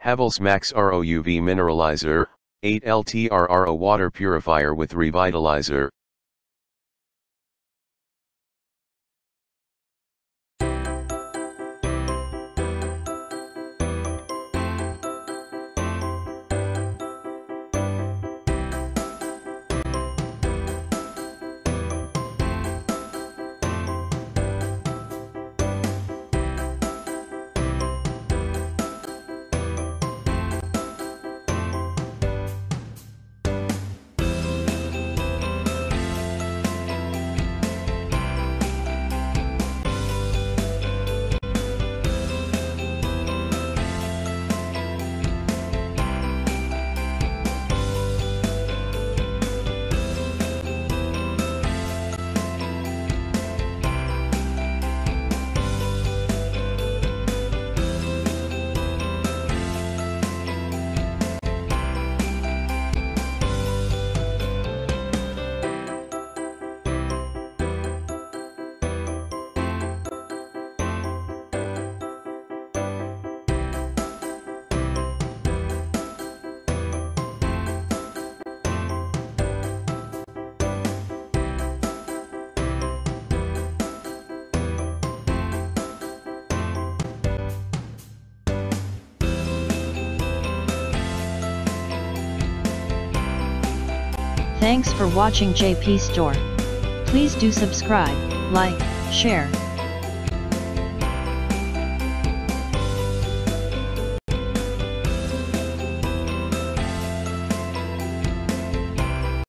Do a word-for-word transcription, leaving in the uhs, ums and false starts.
Havells Max R O U V Mineralizer, eight L T R R O Water Purifier with Revitalizer. Thanks for watching J P Store. Please do subscribe, like, share,